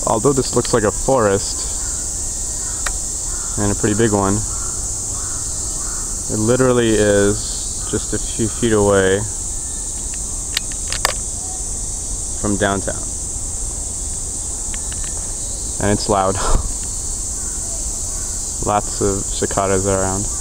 although this looks like a forest, and a pretty big one, it literally is just a few feet away from downtown. And it's loud. Lots of cicadas around.